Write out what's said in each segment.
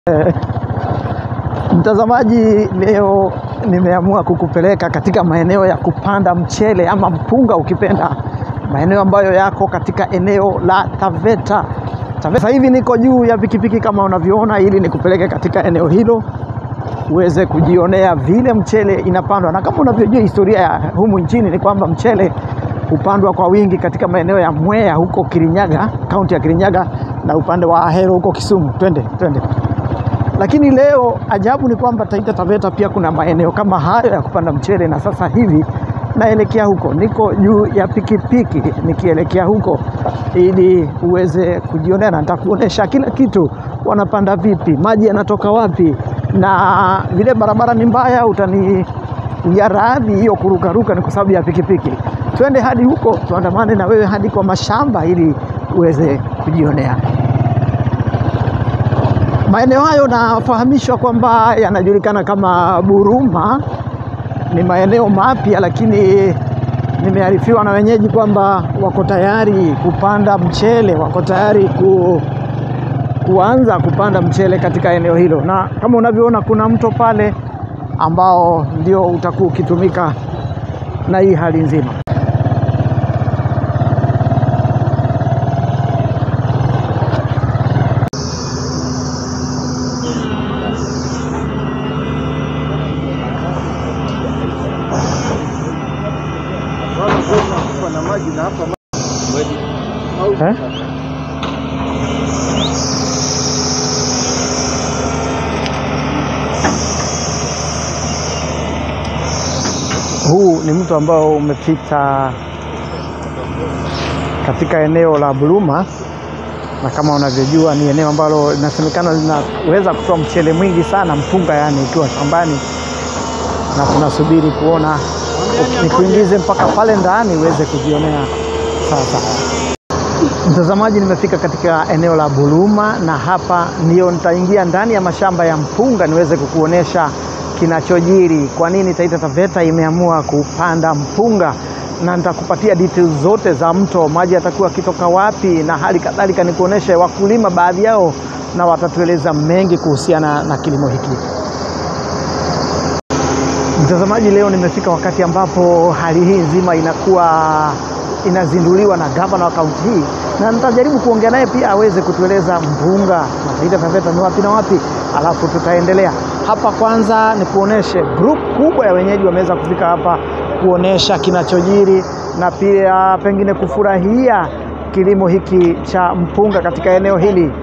Mtazamaji, leo nimeamua kukupeleka katika maeneo ya kupanda mchele ama mpunga ukipenda, maeneo ambayo yako katika eneo la Taveta. Sasa hivi niko juu ya pikipiki kama unavyoona, ili nikupeleke katika eneo hilo uweze kujionea vile mchele inapandwa. Na kama unavyojua historia ya humu nchini ni kwamba mchele hupandwa kwa wingi katika maeneo ya Mwea huko Kirinyaga, kaunti ya Kirinyaga, na upande wa Ahero huko Kisumu. Twende. Lakini leo ajabu ni kwamba Taita Taveta pia kuna maeneo kama hayo ya kupanda mchele, na sasa hivi naelekea huko. Niko juu ya pikipiki nikielekea huko ili uweze kujionea, na nitakuonesha kila kitu, wanapanda vipi, maji yanatoka wapi, na vile barabara ni mbaya, utani ya radhi hiyo kurukaruka ni kwa sababu ya pikipiki. Twende hadi huko, tuandamane na wewe hadi kwa mashamba ili uweze kujionea. Maeneo hayo nafahamishwa kwamba yanajulikana kama Buruma, ni maeneo mapya, lakini nimearifiwa na wenyeji kwamba wako tayari kupanda mchele, wako tayari kuanza kupanda mchele katika eneo hilo. Na kama unavyoona kuna mto pale ambao ndio utakuwa ukitumika na hii hali nzima. Huu ni mto ambao umepita katika eneo la Buruma, na kama unavyojua ni eneo ambalo linasemekana linaweza kutoa mchele mwingi sana, mpunga yani, ikiwa shambani, na tunasubiri kuona nikuingize mpaka pale ndani uweze kujionea sasa. Mtazamaji, nimefika katika eneo la Buruma, na hapa ndio nitaingia ndani ya mashamba ya mpunga niweze kukuonesha kinachojiri, kwa nini Taita Taveta imeamua kupanda mpunga, na nitakupatia details zote za mto, maji yatakuwa kitoka wapi, na hali kadhalika nikuoneshe wakulima baadhi yao, na watatueleza mengi kuhusiana na kilimo hiki. Mtazamaji, leo nimefika wakati ambapo hali hii nzima inazinduliwa na gavana wa kaunti hii, na nitajaribu kuongea naye pia aweze kutueleza mpunga na Taita Taveta ni wapi na wapi, alafu tutaendelea. Hapa kwanza ni kuoneshe group kubwa ya wenyeji wameweza kufika hapa kuonesha kinachojiri, na pia pengine kufurahia kilimo hiki cha mpunga katika eneo hili.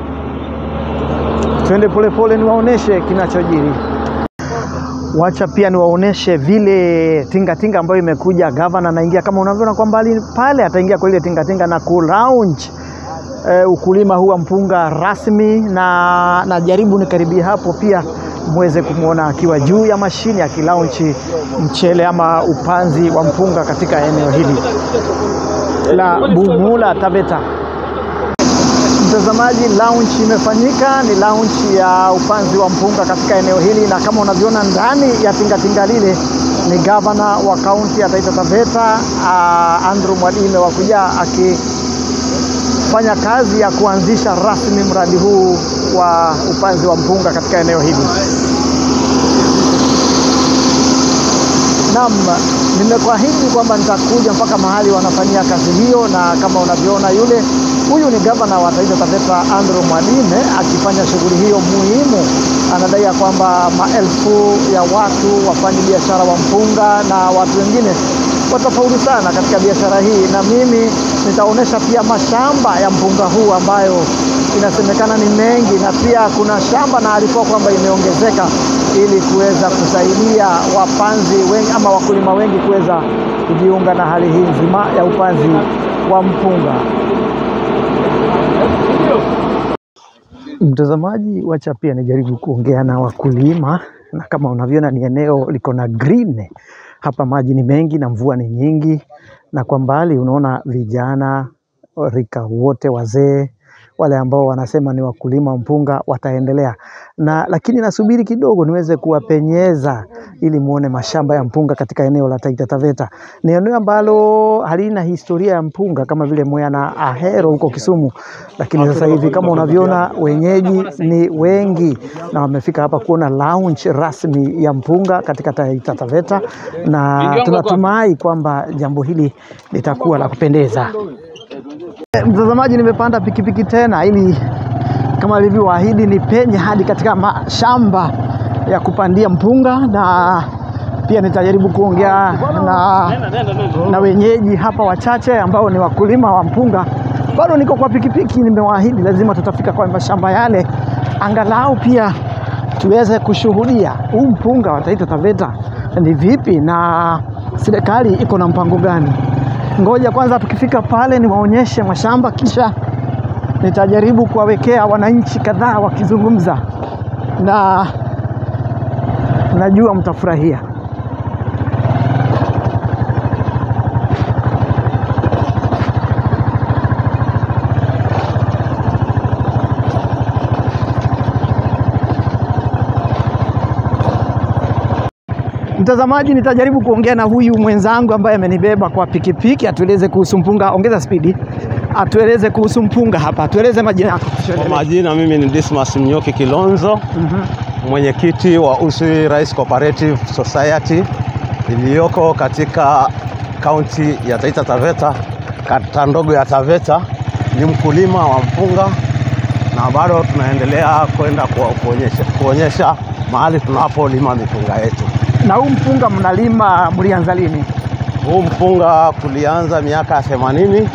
Twende polepole niwaoneshe kinachojiri. Wacha pia niwaoneshe vile tingatinga ambayo imekuja, gavana anaingia kama unavyoona kwa mbali pale, ataingia kwa ile tingatinga na ku-launch ukulima huu wa mpunga rasmi, na najaribu nikaribia hapo pia muweze kumuona akiwa juu ya mashine aki-launch mchele ama upanzi wa mpunga katika eneo hili la Bumula Taveta. Mtazamaji, launch imefanyika, ni launch ya upanzi wa mpunga katika eneo hili, na kama unavyoona ndani ya tingatinga lile ni gavana wa kaunti ya Taita Taveta Andrew Mwadime wakuja akifanya kazi ya kuanzisha rasmi mradi huu wa upanzi wa mpunga katika eneo hili. Naam, nimekuahidi kwamba nitakuja mpaka mahali wanafanyia kazi hiyo, na kama unavyoona huyu ni gavana wa Taita Taveta Andrew Mwadime akifanya shughuli hiyo muhimu. Anadai kwamba maelfu ya watu wafanya biashara wa mpunga na watu wengine watafaulu sana katika biashara hii, na mimi nitaonesha pia mashamba ya mpunga huu ambayo inasemekana ni mengi, na pia kuna shamba na alikuwa kwamba imeongezeka ili kuweza kusaidia wapanzi wengi ama wakulima wengi kuweza kujiunga na hali hii nzima ya upanzi wa mpunga. Mtazamaji, wacha pia nijaribu kuongea na wakulima, na kama unavyoona ni eneo liko na green. Hapa maji ni mengi na mvua ni nyingi, na kwa mbali unaona vijana rika wote, wazee wale ambao wanasema ni wakulima mpunga wataendelea. Lakini nasubiri kidogo niweze kuwapenyeza ili muone mashamba ya mpunga katika eneo la Taita Taveta. Ni eneo ambalo halina historia ya mpunga kama vile Mwea na Ahero huko Kisumu, lakini sasa hivi kama unavyoona wenyeji ni wengi na wamefika hapa kuona launch rasmi ya mpunga katika Taita Taveta, na tunatumai kwamba jambo hili litakuwa la kupendeza. Mtazamaji, nimepanda pikipiki tena ili kama nilivyoahidi nipenye hadi katika mashamba ya kupandia mpunga, na pia nitajaribu kuongea na wenyeji hapa wachache ambao ni wakulima wa mpunga. Bado niko kwa pikipiki, nimewaahidi lazima tutafika kwa mashamba yale, angalau pia tuweze kushuhudia huu mpunga wa Taita Taveta ni vipi na serikali iko na mpango gani. Ngoja kwanza tukifika pale niwaonyeshe mashamba, kisha nitajaribu kuwawekea wananchi kadhaa wakizungumza, na najua mtafurahia. Mtazamaji, nitajaribu kuongea na huyu mwenzangu ambaye amenibeba kwa pikipiki, atueleze kuhusu mpunga. Ongeza spidi. Atueleze kuhusu mpunga hapa. Atueleze majina yako. Kwa majina mimi ni Dismas Mnyoki Kilonzo, mwenyekiti wa Usui Rice Cooperative Society iliyoko katika kaunti ya Taita Taveta, kata ndogo ya Taveta. Ni mkulima wa mpunga na bado tunaendelea kwenda kuonyesha mahali tunapolima mipunga yetu. Na huu mpunga mnalima mlianza lini? Huu mpunga kulianza miaka 80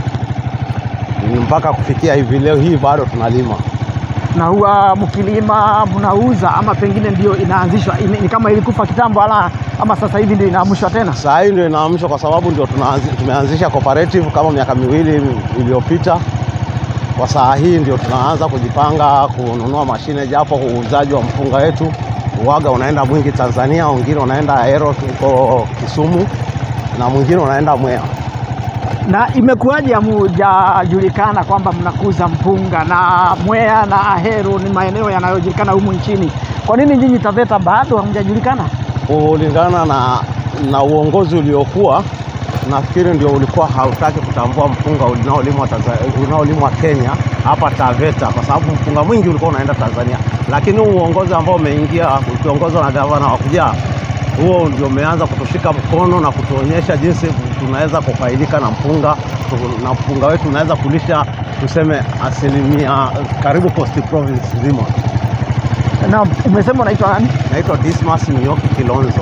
mpaka kufikia hivi leo hii bado tunalima. Na huwa mkilima mnauza ama pengine ndio inaanzishwa? Ni kama ilikufa kitambo ama sasa hivi ndio inaamshwa tena? Sasa hivi ndio inaamshwa kwa sababu ndio tumeanzisha cooperative kama miaka 2 iliyopita. Kwa saa hii ndio tunaanza kujipanga kununua mashine, japo uuzaji wa mpunga wetu uwaga unaenda mwingi Tanzania, wengine unaenda Ahero huko Kisumu na mwingine unaenda Mwea. Na imekuwaje hamujajulikana kwamba mnakuza mpunga? Na Mwea na Ahero ni maeneo yanayojulikana humu nchini. Kwa nini nyinyi Taveta bado hamjajulikana? Kulingana na uongozi uliokuwa, nafikiri ndio ulikuwa hautaki kutambua mpunga unaolimwa Kenya hapa Taveta, kwa sababu mpunga mwingi ulikuwa unaenda Tanzania. Lakini uongozi ambao umeingia ukiongozwa na gavana wa Kujaa, huo ndio umeanza kutushika mkono na kutuonyesha jinsi tunaweza kufaidika na mpunga wetu unaweza kulisha tuseme asilimia karibu Coast Province nzima. Na umesema unaitwa nani? Naitwa Dismas Mnyoki Kilonzo.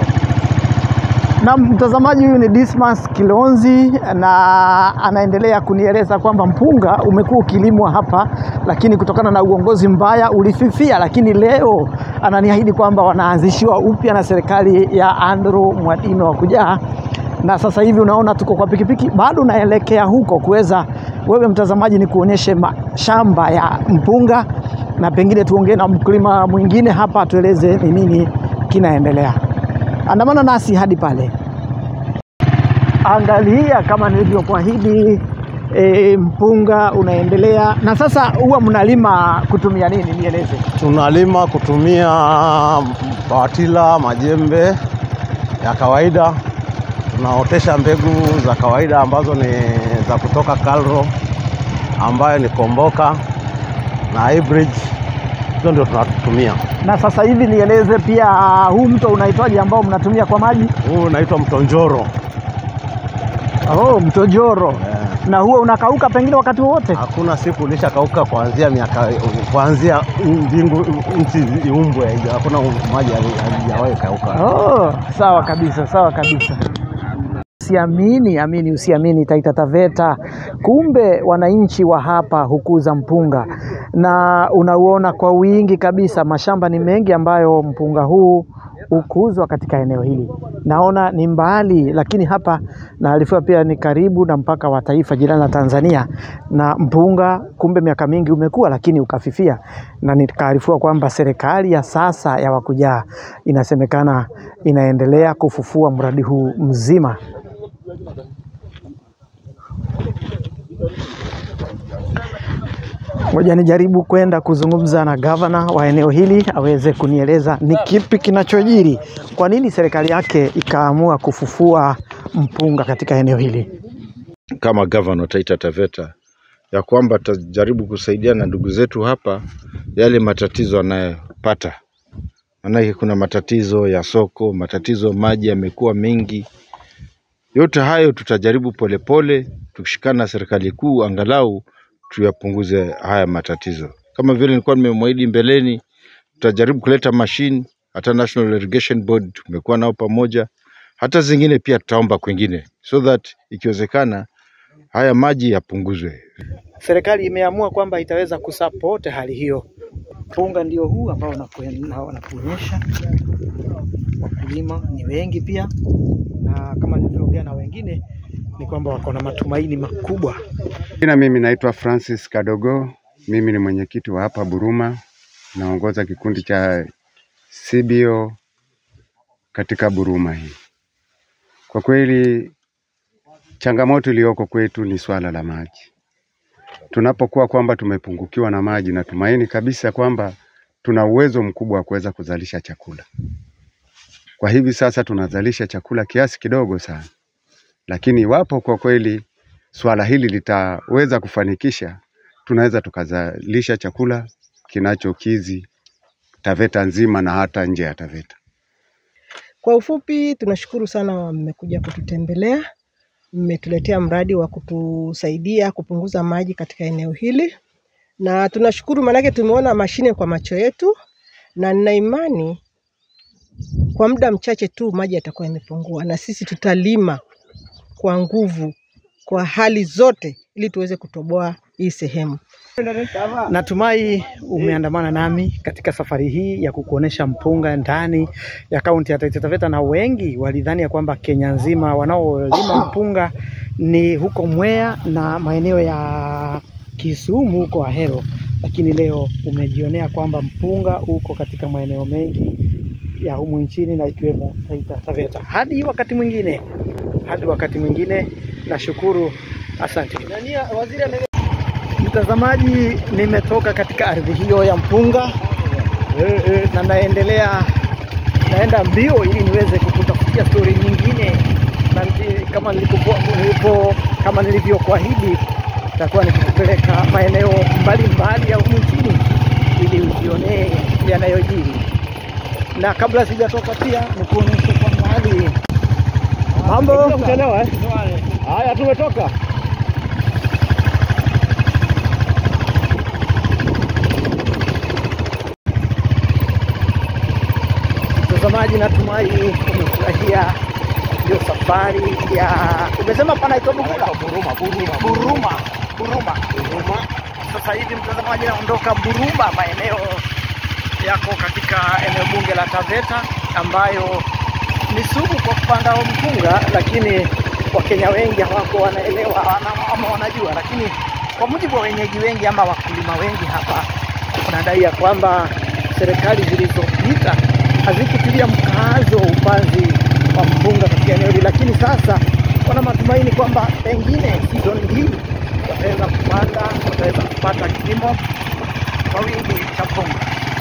Na mtazamaji, huyu ni Dismas Kilonzi na anaendelea kunieleza kwamba mpunga umekuwa ukilimwa hapa, lakini kutokana na uongozi mbaya ulififia, lakini leo ananiahidi kwamba wanaanzishiwa upya na serikali ya Andrew Mwadime wa Kujaa. Na sasa hivi unaona tuko kwa pikipiki, bado naelekea huko kuweza wewe mtazamaji ni kuonyeshe mashamba ya mpunga, na pengine tuongee na mkulima mwingine hapa tueleze ni nini kinaendelea. Andamana nasi hadi pale. Angalia kama nilivyokuahidi, mpunga unaendelea. Na sasa huwa mnalima kutumia nini? Nieleze. Tunalima kutumia pawatila, majembe ya kawaida. Tunaotesha mbegu za kawaida ambazo ni za kutoka Kalro, ambayo ni komboka na hybrid. Hizo ndio tunatumia. Na sasa hivi nieleze pia, huu mto unaitwaje ambao mnatumia kwa maji? Huu unaitwa mto Njoro. Oh, mto Njoro. Yeah. Na huo unakauka pengine wakati wote? Hakuna siku ulishakauka kuanzia mbingu nchi iumbwe, hakuna maji halijawahi kauka. Oh, sawa kabisa, sawa kabisa. Usiamini Taita Taveta, kumbe wananchi wa hapa hukuza mpunga, na unauona kwa wingi kabisa. Mashamba ni mengi ambayo mpunga huu hukuzwa katika eneo hili. Naona ni mbali, lakini hapa naarifiwa pia ni karibu na mpaka wa taifa jirani la Tanzania, na mpunga kumbe miaka mingi umekuwa lakini ukafifia, na nikaarifiwa kwamba serikali ya sasa ya Wakujaa inasemekana inaendelea kufufua mradi huu mzima. Ngoja nijaribu kwenda kuzungumza na gavana wa eneo hili aweze kunieleza ni kipi kinachojiri. Kwa nini serikali yake ikaamua kufufua mpunga katika eneo hili? Kama gavana wa Taita Taveta ya kwamba tutajaribu kusaidia na ndugu zetu hapa yale matatizo anayopata. Maana kuna matatizo ya soko, matatizo maji yamekuwa mengi. Yote hayo tutajaribu polepole tukishikana na serikali kuu angalau tuyapunguze haya matatizo. Kama vile nilikuwa nimemwahidi mbeleni, tutajaribu kuleta machine, hata National Irrigation Board tumekuwa nao pamoja, hata zingine pia tutaomba kwingine so that ikiwezekana haya maji yapunguzwe. Serikali imeamua kwamba itaweza kusupport hali hiyo. Mpunga ndio huu ambao wanakuonyesha. Wakulima ni wengi pia, na kama nilivyoongea na wengine ni kwamba wako na matumaini makubwa. Mimi naitwa Francis Kadogo, mimi ni mwenyekiti wa hapa Buruma, naongoza kikundi cha CBO katika Buruma hii. Kwa kweli changamoto iliyoko kwetu ni swala la maji. Tunapokuwa kwamba tumepungukiwa na maji, na tumaini kabisa kwamba tuna uwezo mkubwa wa kuweza kuzalisha chakula. Kwa hivi sasa tunazalisha chakula kiasi kidogo sana. Lakini iwapo kwa kweli swala hili litaweza kufanikisha, tunaweza tukazalisha chakula kinachokizi Taveta nzima na hata nje ya Taveta. Kwa ufupi, tunashukuru sana mmekuja kututembelea. Mmetuletea mradi wa kutusaidia kupunguza maji katika eneo hili. Na tunashukuru manake tumeona mashine kwa macho yetu, na nina imani kwa muda mchache tu maji yatakuwa yamepungua, na sisi tutalima kwa nguvu kwa hali zote ili tuweze kutoboa hii sehemu. Natumai umeandamana nami katika safari hii ya kukuonesha mpunga ndani ya kaunti ya Taita Taveta, na wengi walidhani ya kwamba Kenya nzima wanaolima mpunga ni huko Mwea na maeneo ya Kisumu huko Ahero, lakini leo umejionea kwamba mpunga uko katika maeneo mengi ya humu nchini na ikiwemo Taita Taveta. Hadi wakati mwingine, nashukuru, asante. Mtazamaji, nimetoka katika ardhi hiyo ya mpunga na naenda mbio ili niweze kukutafutia story nyingine, na kama nilivyokuahidi nitakuwa nikikupeleka maeneo mbalimbali ya humu nchini ili ujionee yanayojiri. Na kabla sijatoka pia nikuonyeshe kwa mahali mambo kuchelewa. Haya, tumetoka. Mtazamaji, natumai umefurahia hiyo safari ya umesema panaitwa Buruma. Sasa hivi mtazamaji, naondoka Buruma, maeneo yako katika eneo bunge la Taveta ambayo ni sugu kwa kupanda mpunga, lakini Wakenya wengi hawako wanaelewa ama wanajua. Lakini kwa mujibu wa wenyeji wengi ama wakulima wengi hapa, wanadai ya kwamba serikali zilizopita hazikutilia mkazo upanzi wa mpunga katika eneo hili, lakini sasa wana matumaini kwamba pengine season hii wataweza kupata kilimo kwa wingi cha mpunga.